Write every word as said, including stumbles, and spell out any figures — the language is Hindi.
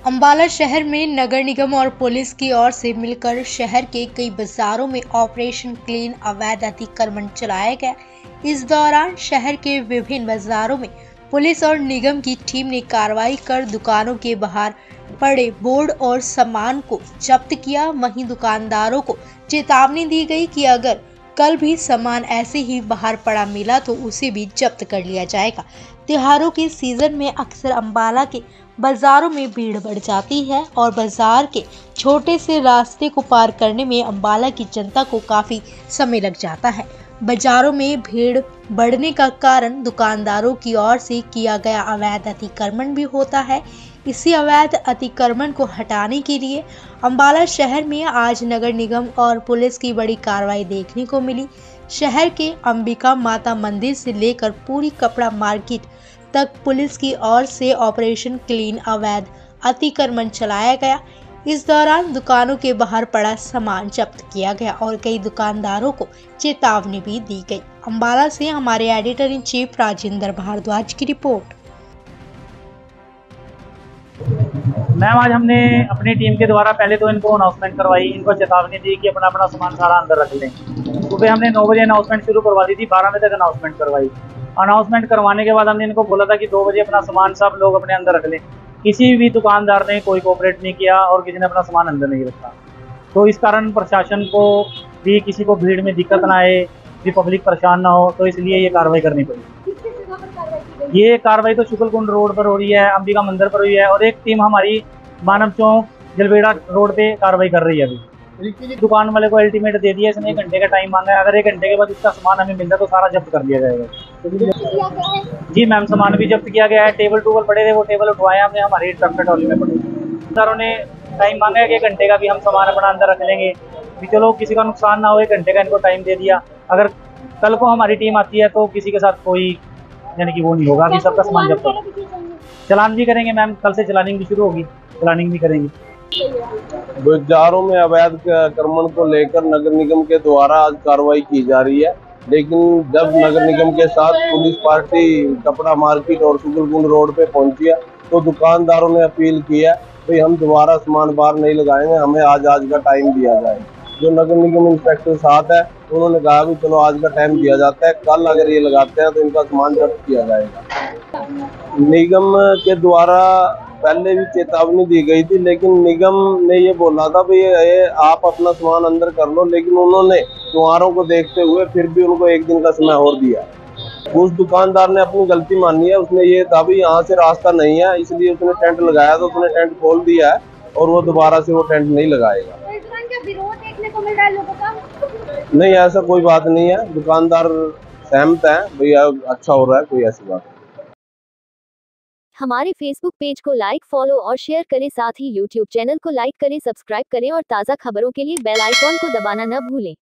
अम्बाला शहर में नगर निगम और पुलिस की ओर से मिलकर शहर के कई बाजारों में ऑपरेशन क्लीन अवैध अतिक्रमण चलाया गया। इस दौरान शहर के विभिन्न बाजारों में पुलिस और निगम की टीम ने कार्रवाई कर दुकानों के बाहर पड़े बोर्ड और सामान को जब्त किया। वहीं दुकानदारों को चेतावनी दी गई कि अगर कल भी सामान ऐसे ही बाहर पड़ा मिला तो उसे भी जब्त कर लिया जाएगा। त्योहारों के सीजन में अक्सर अम्बाला के बाजारों में भीड़ बढ़ जाती है और बाजार के छोटे से रास्ते को पार करने में अम्बाला की जनता को काफी समय लग जाता है। बाजारों में भीड़ बढ़ने का कारण दुकानदारों की ओर से किया गया अवैध अतिक्रमण भी होता है। इसी अवैध अतिक्रमण को हटाने के लिए अम्बाला शहर में आज नगर निगम और पुलिस की बड़ी कार्रवाई देखने को मिली। शहर के अंबिका माता मंदिर से लेकर पूरी कपड़ा मार्केट तक पुलिस की ओर से ऑपरेशन क्लीन अवैध अतिक्रमण चलाया गया। इस दौरान दुकानों के बाहर पड़ा सामान जब्त किया गया और कई दुकानदारों को चेतावनी भी दी गई। अम्बाला से हमारे editor in chief Rajendra Bhardwaj की रिपोर्ट। मैम, आज हमने अपनी टीम के द्वारा पहले तो इनको अनाउंसमेंट करवाई, इनको चेतावनी दी कि अपना अपना सामान सारा अंदर रख लें। सुबह हमने नौ बजे अनाउंसमेंट शुरू करवा दी थी, बारह बजे तक अनाउंसमेंट करवाई। अनाउंसमेंट करवाने के बाद हमने इनको बोला था कि दो बजे अपना सामान सब लोग अपने अंदर रख लें। किसी भी दुकानदार ने कोई कोऑपरेट नहीं किया और किसी ने अपना सामान अंदर नहीं रखा। तो इस कारण प्रशासन को भी किसी को भीड़ में दिक्कत ना आए, भी पब्लिक परेशान ना हो, तो इसलिए ये कार्रवाई करनी पड़ी। ये कार्रवाई तो शुक्लकुंड रोड पर हो रही है, अंबिका मंदिर पर हुई है और एक टीम हमारी मानव चौक जलवेड़ा रोड पे कार्रवाई कर रही है। अभी दुकान वाले को अल्टीमेट दे दिया, इसने एक घंटे का टाइम मांगा है। अगर एक घंटे के बाद इसका सामान हमें मिलता है तो सारा जब्त कर दिया जाएगा। जी मैम, सामान भी जब्त किया गया है। टेबल टूबल पड़े थे, वो टेबल उठवाए हमने, हमारी ट्रक ट्रॉली में पड़े। सरों ने टाइम मांगा है कि एक घंटे का भी हम सामान अपना अंदर रख लेंगे, भी चलो किसी का नुकसान ना हो। एक घंटे का इनको टाइम दे दिया। अगर कल को हमारी टीम आती है तो किसी के साथ कोई यानी कि वो नहीं होगा। अभी सबका सामान जब्त चलान भी करेंगे मैम, कल से चलानिंग भी शुरू होगी, चलानिंग भी करेंगे। बाजारों में अवैध अतिक्रमण को लेकर नगर निगम के द्वारा आज कार्रवाई की जा रही है, लेकिन जब नगर निगम के साथ पुलिस पार्टी कपड़ा मार्केट और शुक्लकुंड रोड पे पहुंची है तो दुकानदारों ने अपील की है कि हम दोबारा सामान बाहर नहीं लगाएंगे, हमें आज आज का टाइम दिया जाए। जो नगर निगम इंस्पेक्टर साथ है उन्होंने कहा कि चलो आज का टाइम दिया जाता है, कल अगर ये लगाते हैं तो इनका सामान जब्त किया जाएगा। निगम के द्वारा पहले भी चेतावनी दी गई थी, लेकिन निगम ने ये बोला था भाई ये आप अपना सामान अंदर कर लो, लेकिन उन्होंने त्योहारों को देखते हुए फिर भी उनको एक दिन का समय और दिया। उस दुकानदार ने अपनी गलती मानी है। उसने ये था भी यहाँ से रास्ता नहीं है, इसलिए उसने टेंट लगाया, तो उसने टेंट खोल दिया है और वो दोबारा से वो टेंट नहीं लगाएगा। विरोध देखने को मिल रहा है लोगों का? नहीं, ऐसा कोई बात नहीं है। दुकानदार सहमत है, भैया अच्छा हो रहा है, कोई ऐसी बात नहीं। हमारे फेसबुक पेज को लाइक, फॉलो और शेयर करें, साथ ही यूट्यूब चैनल को लाइक करें, सब्सक्राइब करें और ताज़ा खबरों के लिए बेल आइकॉन को दबाना न भूलें।